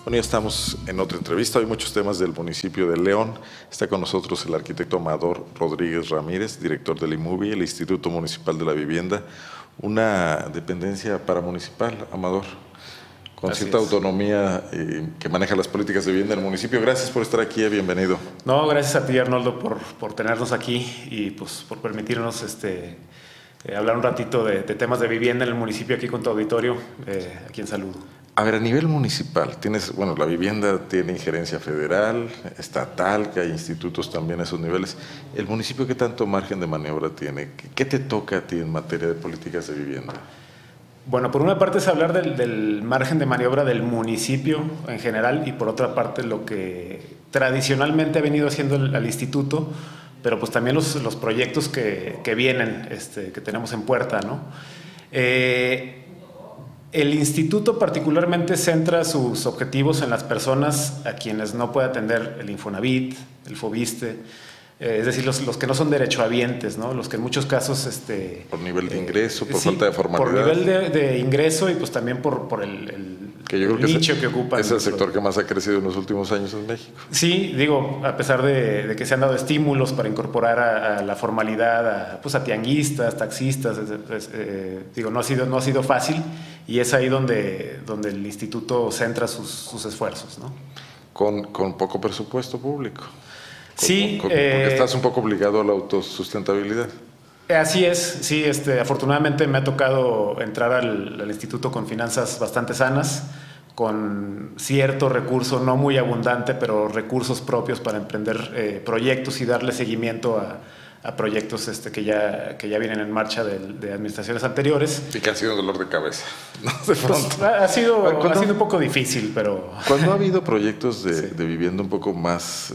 Bueno, ya estamos en otra entrevista. Hay muchos temas del municipio de León. Está con nosotros el arquitecto Amador Rodríguez Ramírez, director del IMUVI, el Instituto Municipal de la Vivienda, una dependencia paramunicipal, Amador, con cierta autonomía que maneja las políticas de vivienda en el municipio. Gracias por estar aquí, bienvenido. No, gracias a ti, Arnoldo, por tenernos aquí y pues por permitirnos hablar un ratito de temas de vivienda en el municipio aquí con tu auditorio, a quien saludo. A ver, a nivel municipal, la vivienda tiene injerencia federal, estatal, que hay institutos también a esos niveles. ¿El municipio qué tanto margen de maniobra tiene? ¿Qué te toca a ti en materia de políticas de vivienda? Bueno, por una parte es hablar del margen de maniobra del municipio en general y por otra parte lo que tradicionalmente ha venido haciendo el instituto, pero pues también los proyectos que vienen, que tenemos en puerta, ¿no? El instituto particularmente centra sus objetivos en las personas a quienes no puede atender el Infonavit, el Fobiste, es decir, los que no son derechohabientes, ¿no? Los que en muchos casos… por nivel de ingreso, por falta de formalidad. Por nivel de ingreso y pues también por el que yo creo nicho que que ocupa. Es el sector que más ha crecido en los últimos años en México. Sí, digo, a pesar de que se han dado estímulos para incorporar a la formalidad a tianguistas, taxistas, digo, no ha sido fácil y es ahí donde el instituto centra sus esfuerzos, ¿no? Con poco presupuesto público. Sí. Porque estás un poco obligado a la autosustentabilidad. Así es, sí, afortunadamente me ha tocado entrar al instituto con finanzas bastante sanas, con cierto recurso, no muy abundante, pero recursos propios para emprender proyectos y darle seguimiento a proyectos que ya vienen en marcha de administraciones anteriores. Y que han sido un dolor de cabeza, ¿no? De pronto. Pues, ha sido un poco difícil, pero… Cuando ha habido proyectos de vivienda un poco más,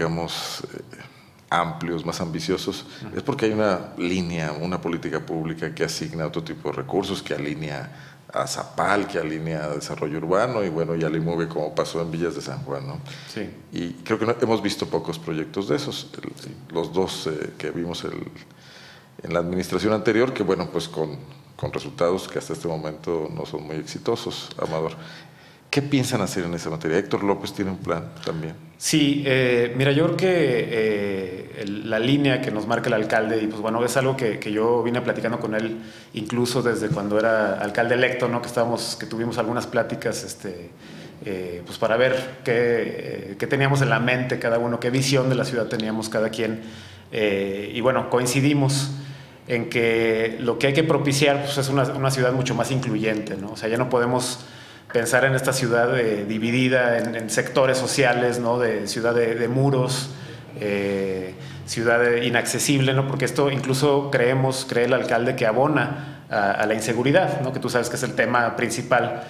amplios, más ambiciosos, es porque hay una línea, una política pública que asigna otro tipo de recursos, que alinea a Zapal, que alinea a desarrollo urbano y bueno, ya le mueve como pasó en Villas de San Juan, ¿no? Sí. Y creo que hemos visto pocos proyectos de esos, los dos que vimos en la administración anterior, que bueno, pues con resultados que hasta este momento no son muy exitosos, Amador. ¿Qué piensan hacer en esa materia? Héctor López tiene un plan también. Sí, mira, yo creo que la línea que nos marca el alcalde, y pues bueno, es algo que yo vine platicando con él incluso desde cuando era alcalde electo, ¿no? Que tuvimos algunas pláticas pues para ver qué teníamos en la mente cada uno, qué visión de la ciudad teníamos cada quien. Y bueno, coincidimos en que lo que hay que propiciar pues, es una ciudad mucho más incluyente, ¿no? O sea, ya no podemos pensar en esta ciudad dividida en sectores sociales, ¿no? De ciudad de muros, ciudad inaccesible, ¿no? Porque esto incluso cree el alcalde que abona a la inseguridad, ¿no? Que tú sabes que es el tema principal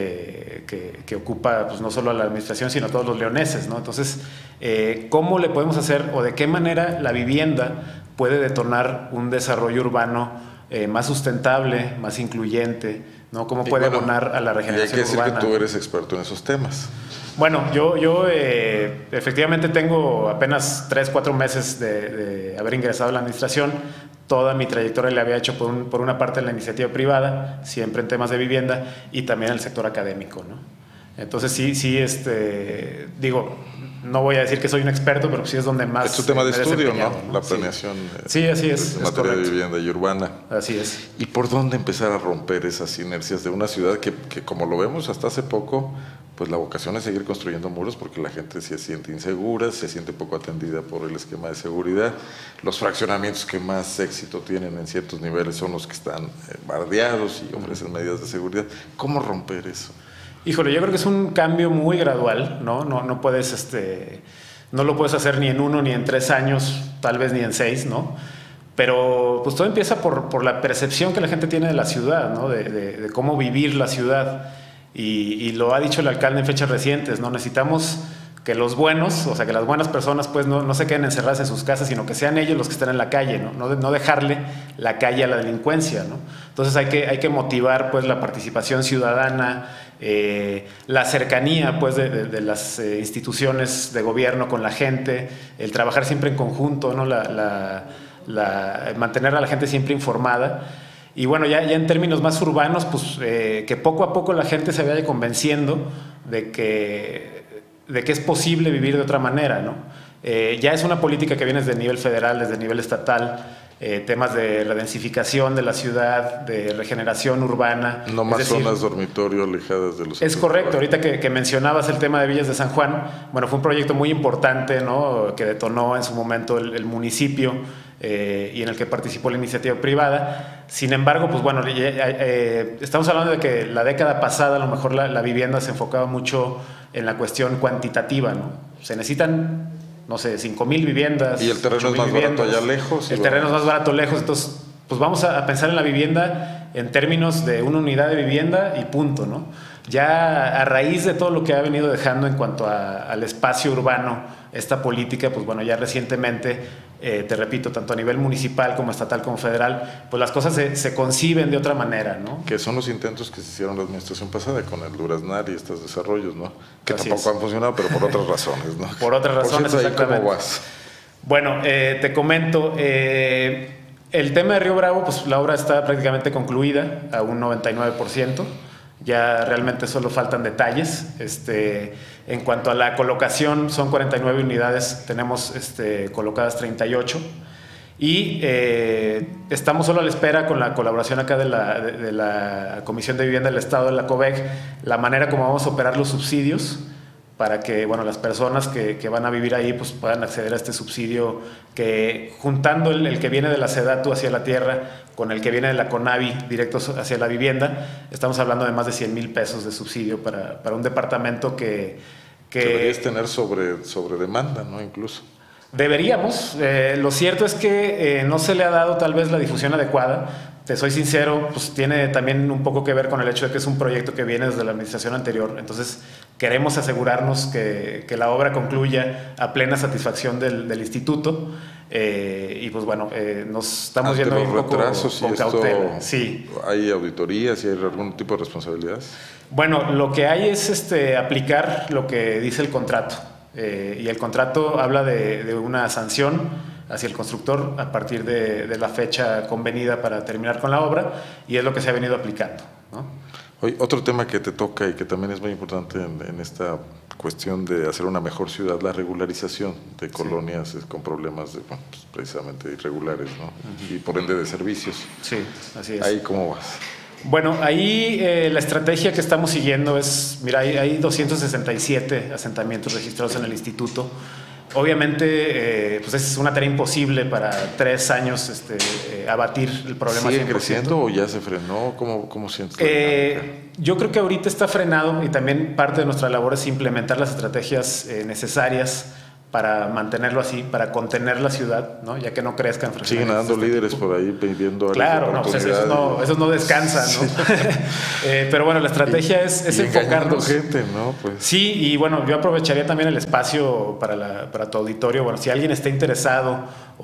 que ocupa pues, no solo a la administración, sino a todos los leoneses, ¿no? Entonces, ¿cómo le podemos hacer o de qué manera la vivienda puede detonar un desarrollo urbano más sustentable, más incluyente, ¿no? ¿Cómo puede abonar a la regeneración urbana? Y hay que decir que tú eres experto en esos temas. Bueno, yo efectivamente tengo apenas 3-4 meses de haber ingresado a la administración. Toda mi trayectoria la había hecho por una parte en la iniciativa privada, siempre en temas de vivienda, y también en el sector académico, ¿no? Entonces sí, digo, no voy a decir que soy un experto, pero sí es donde más… Es tu tema de estudio, ¿no? La planeación. Sí, así es. En materia de vivienda y urbana. Así es. ¿Y por dónde empezar a romper esas inercias de una ciudad que como lo vemos hasta hace poco, pues la vocación es seguir construyendo muros porque la gente se siente insegura, se siente poco atendida por el esquema de seguridad? Los fraccionamientos que más éxito tienen en ciertos niveles son los que están bardeados y ofrecen medidas de seguridad. ¿Cómo romper eso? Híjole, yo creo que es un cambio muy gradual, ¿no? No puedes, no lo puedes hacer ni en 1 ni en 3 años, tal vez ni en 6, ¿no? Pero pues todo empieza por la percepción que la gente tiene de la ciudad, ¿no? De cómo vivir la ciudad. Y lo ha dicho el alcalde en fechas recientes, ¿no? Necesitamos que los buenos, o sea, que las buenas personas pues no se queden encerradas en sus casas, sino que sean ellos los que estén en la calle, ¿no? No dejarle la calle a la delincuencia, ¿no? Entonces hay que motivar pues la participación ciudadana, la cercanía pues de las instituciones de gobierno con la gente, el trabajar siempre en conjunto, ¿no? Mantener a la gente siempre informada. Y bueno, ya en términos más urbanos, pues que poco a poco la gente se vaya convenciendo de que es posible vivir de otra manera, ¿no? Ya es una política que viene desde el nivel federal, desde el nivel estatal, temas de redensificación de la ciudad, de regeneración urbana. No más zonas dormitorio alejadas de los... Es correcto. Ahorita que mencionabas el tema de Villas de San Juan, bueno, fue un proyecto muy importante, ¿no?, que detonó en su momento el municipio y en el que participó la iniciativa privada. Sin embargo, pues bueno, estamos hablando de que la década pasada a lo mejor la vivienda se enfocaba mucho en la cuestión cuantitativa, ¿no? Se necesitan, no sé, 5,000 viviendas. Y el terreno es más barato allá lejos. El terreno es más barato lejos. Entonces, pues vamos a pensar en la vivienda en términos de una unidad de vivienda y punto, ¿no? Ya a raíz de todo lo que ha venido dejando en cuanto al espacio urbano, esta política, pues bueno, ya recientemente, te repito, tanto a nivel municipal como estatal como federal, pues las cosas se conciben de otra manera, ¿no? Que son los intentos que se hicieron la administración pasada con el Duraznar y estos desarrollos, ¿no? Que Así tampoco es. han funcionado, pero por otras razones, ¿no? Por otras razones, cierto, ¿ahí exactamente. cómo vas? Bueno, te comento, el tema de Río Bravo, pues la obra está prácticamente concluida a un 99%. Ya realmente solo faltan detalles. En cuanto a la colocación, son 49 unidades, tenemos colocadas 38. Y estamos solo a la espera, con la colaboración acá de la Comisión de Vivienda del Estado, de la COVEG, la manera como vamos a operar los subsidios para que, bueno, las personas que van a vivir ahí pues puedan acceder a este subsidio, que juntando el que viene de la SEDATU hacia la tierra con el que viene de la CONAVI directo hacia la vivienda, estamos hablando de más de 100,000 pesos de subsidio para un departamento que deberías tener sobre demanda, ¿no? Incluso. Deberíamos. Lo cierto es que no se le ha dado tal vez la difusión adecuada. Te soy sincero, pues tiene también un poco que ver con el hecho de que es un proyecto que viene desde la administración anterior. Entonces queremos asegurarnos que la obra concluya a plena satisfacción del instituto. Y pues bueno, nos estamos yendo los un poco retrasos con cautela. Sí. ¿Hay auditorías y hay algún tipo de responsabilidades? Bueno, lo que hay es aplicar lo que dice el contrato. Y el contrato habla de una sanción hacia el constructor a partir de la fecha convenida para terminar con la obra, y es lo que se ha venido aplicando, ¿no? Oye, otro tema que te toca y que también es muy importante en esta cuestión de hacer una mejor ciudad, la regularización de colonias con problemas de, bueno, pues precisamente irregulares, ¿no? Y por ende de servicios. Sí, así es. ¿Ahí cómo vas? Bueno, ahí la estrategia que estamos siguiendo es, mira, hay 267 asentamientos registrados en el instituto. Obviamente, pues es una tarea imposible para 3 años abatir el problema. ¿Sigue creciendo o ya se frenó? ¿Cómo sientes? Yo creo que ahorita está frenado, y también parte de nuestra labor es implementar las estrategias necesarias para mantenerlo así, para contener la ciudad, ¿no? Ya que no crezcan. Siguen dando líderes por ahí viendo claro, no, pues esos no descansan, ¿no? Pero bueno, la estrategia es enfocarnos. Gente, ¿no? Pues. Sí, y bueno, yo aprovecharía también el espacio para tu auditorio. Bueno, si alguien está interesado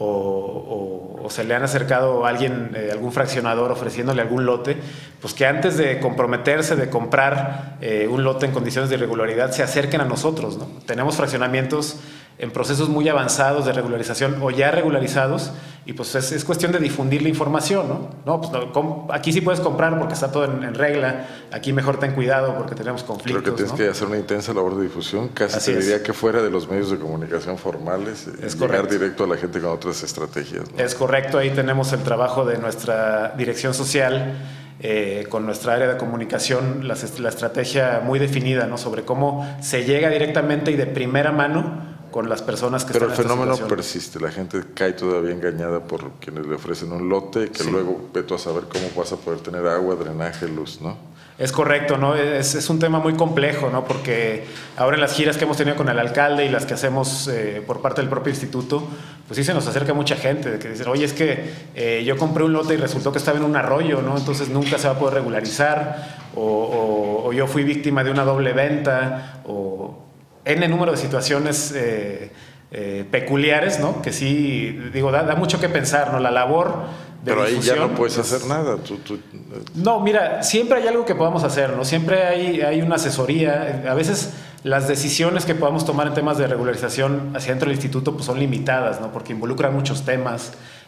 o se le han acercado a alguien, algún fraccionador ofreciéndole algún lote, pues que antes de comprometerse, de comprar un lote en condiciones de irregularidad, se acerquen a nosotros, ¿no? Tenemos fraccionamientos en procesos muy avanzados de regularización o ya regularizados, y pues es cuestión de difundir la información, ¿no? No, pues aquí sí puedes comprar porque está todo en regla, aquí mejor ten cuidado porque tenemos conflictos. Creo que tienes, ¿no?, que hacer una intensa labor de difusión, casi Así te diría que fuera de los medios de comunicación formales, es llegar correcto. directo a la gente con otras estrategias, ¿no? Es correcto, ahí tenemos el trabajo de nuestra dirección social, con nuestra área de comunicación, la estrategia muy definida, ¿no?, sobre cómo se llega directamente y de primera mano con las personas que Pero están el en esta fenómeno situación. persiste, la gente cae todavía engañada por quienes le ofrecen un lote, que Sí. luego ve tú a saber cómo vas a poder tener agua, drenaje, luz, ¿no? Es correcto, ¿no? Es un tema muy complejo, ¿no? Porque ahora en las giras que hemos tenido con el alcalde y las que hacemos por parte del propio instituto, pues sí se nos acerca mucha gente de que dicen, oye, es que yo compré un lote y resultó que estaba en un arroyo, ¿no? Entonces nunca se va a poder regularizar, o yo fui víctima de una doble venta, o N número de situaciones peculiares, ¿no? Que sí, digo, da mucho que pensar, ¿no? La labor de Pero ahí ya no puedes pues, hacer nada. No, mira, siempre hay algo que podamos hacer, ¿no? Siempre hay una asesoría. A veces las decisiones que podamos tomar en temas de regularización hacia dentro del instituto pues son limitadas, ¿no? Porque involucran muchos temas.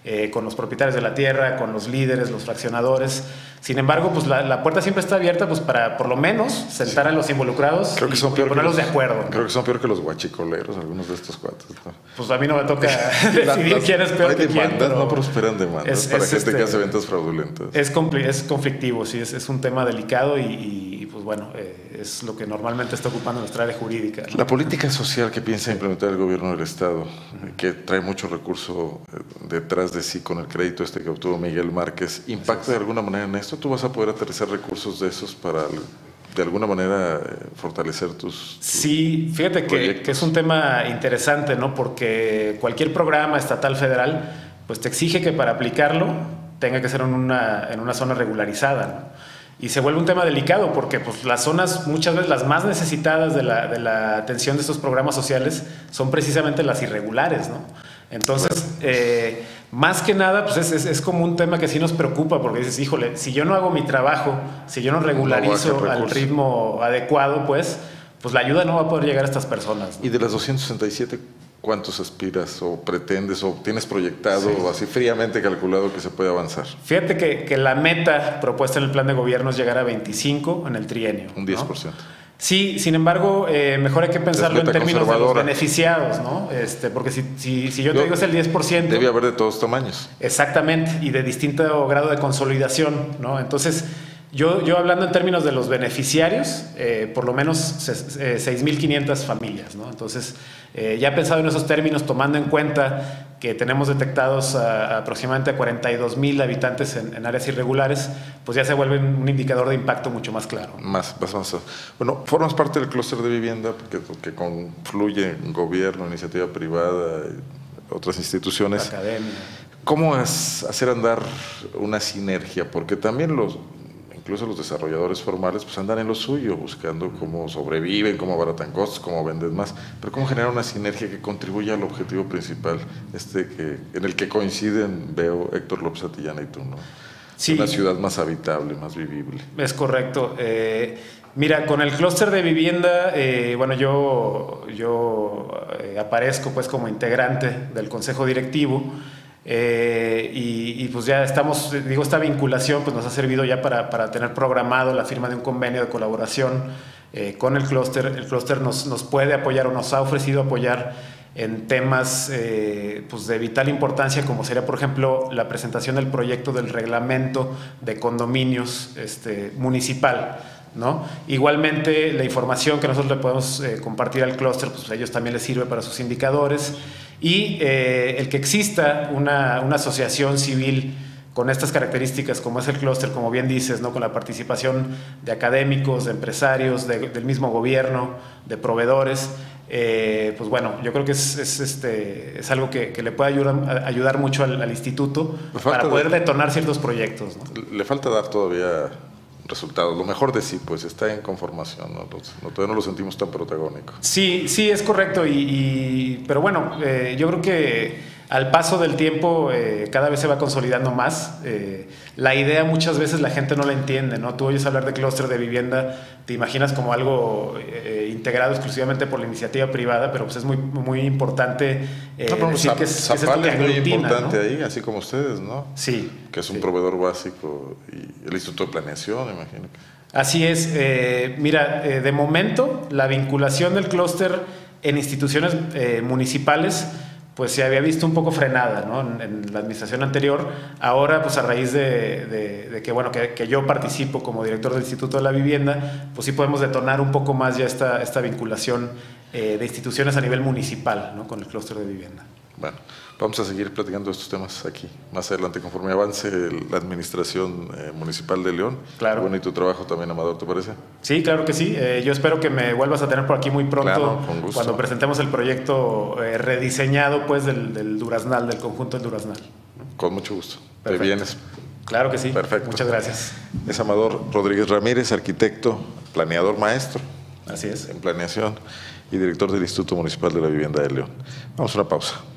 con los propietarios de la tierra, con los líderes, los fraccionadores. Sin embargo, pues la puerta siempre está abierta pues para por lo menos sentar a los involucrados creo que son peor ponerlos de acuerdo, ¿no? Creo que son peor que los guachicoleros, algunos de estos cuates, ¿no? Pues a mí no me toca decidir quién es peor que quién. Pero no prosperan demandas para gente que hace ventas fraudulentas. Es conflictivo, sí, es un tema delicado y pues bueno, es lo que normalmente está ocupando nuestra área jurídica, ¿no? La política social que piensa implementar el gobierno del Estado, que trae mucho recurso detrás de sí con el crédito que obtuvo Miguel Márquez, ¿impacta de alguna manera en esto? ¿Tú vas a poder aterrizar recursos de esos para de alguna manera fortalecer tus Sí, fíjate que es un tema interesante, ¿no? Porque cualquier programa estatal, federal, pues te exige que para aplicarlo tenga que ser en una zona regularizada, ¿no? Y se vuelve un tema delicado porque pues, las zonas muchas veces las más necesitadas de la atención de estos programas sociales son precisamente las irregulares, ¿no? Entonces, más que nada, pues es como un tema que sí nos preocupa porque dices, híjole, si yo no hago mi trabajo, si yo no regularizo al ritmo adecuado, pues la ayuda no va a poder llegar a estas personas, ¿no? Y de las 267, ¿cuántos aspiras o pretendes o tienes proyectado o así fríamente calculado que se puede avanzar? Fíjate que la meta propuesta en el plan de gobierno es llegar a 25 en el trienio. Un 10%. ¿No? Sí, sin embargo, mejor hay que pensarlo en términos de los beneficiados, ¿no? Porque si yo te digo es el 10%... Debe haber de todos tamaños. Exactamente, y de distinto grado de consolidación, ¿no? Entonces, yo hablando en términos de los beneficiarios, por lo menos 6.500 familias, ¿no? Entonces, ya pensado en esos términos, tomando en cuenta que tenemos detectados aproximadamente a 42.000 habitantes en áreas irregulares, pues ya se vuelve un indicador de impacto mucho más claro. Más. Bueno, formas parte del clúster de vivienda que confluye en gobierno, iniciativa privada, otras instituciones. La academia. ¿Cómo hacer andar una sinergia? Porque también incluso los desarrolladores formales pues andan en lo suyo, buscando cómo sobreviven, cómo abaratan costos, cómo venden más, pero cómo generar una sinergia que contribuya al objetivo principal, en el que coinciden, veo, Héctor López Atillana y tú, ¿no? Sí. Una ciudad más habitable, más vivible. Es correcto. Mira, con el clúster de vivienda, bueno, yo aparezco pues como integrante del consejo directivo. Y pues ya estamos, esta vinculación pues nos ha servido ya para tener programado la firma de un convenio de colaboración con el clúster. El clúster nos puede apoyar o nos ha ofrecido apoyar en temas pues de vital importancia, como sería por ejemplo la presentación del proyecto del reglamento de condominios municipal, ¿no? Igualmente la información que nosotros le podemos compartir al clúster, pues a ellos también les sirve para sus indicadores. Y el que exista una asociación civil con estas características, como es el clúster, como bien dices, ¿no? Con la participación de académicos, de empresarios, del mismo gobierno, de proveedores, pues bueno, yo creo que es algo que le puede ayudar mucho al instituto para poder detonar ciertos proyectos, ¿no? Le falta dar todavía resultados. Lo mejor de sí, pues está en conformación, ¿no? Todavía no lo sentimos tan protagónico. Sí, es correcto. Pero bueno, yo creo que al paso del tiempo cada vez se va consolidando más. La idea muchas veces la gente no la entiende, ¿no? Tú oyes hablar de clúster de vivienda, te imaginas como algo integrado exclusivamente por la iniciativa privada, pero pues es muy, muy importante decir que es esto que aglutina, muy importante, ¿no? Ahí, así como ustedes, ¿no? Sí. Que es un proveedor básico y el Instituto de Planeación, imagino. Así es. Mira, de momento la vinculación del clúster en instituciones municipales pues se había visto un poco frenada, ¿no? En la administración anterior. Ahora, pues a raíz de que, bueno, que yo participo como director del Instituto de la Vivienda, pues sí podemos detonar un poco más ya esta vinculación de instituciones a nivel municipal, ¿no? Con el clúster de vivienda. Bueno, vamos a seguir platicando estos temas aquí más adelante conforme avance la administración municipal de León. Claro. Bueno, y tu trabajo también, Amador, ¿te parece? Sí, claro que sí. Yo espero que me vuelvas a tener por aquí muy pronto, claro, con gusto, cuando presentemos el proyecto rediseñado pues del Duraznal, del conjunto del Duraznal. Con mucho gusto. Perfecto. Te vienes. Claro que sí. Perfecto. Muchas gracias. Es Amador Rodríguez Ramírez, arquitecto, planeador maestro. Así es. En planeación y director del Instituto Municipal de la Vivienda de León. Vamos a una pausa.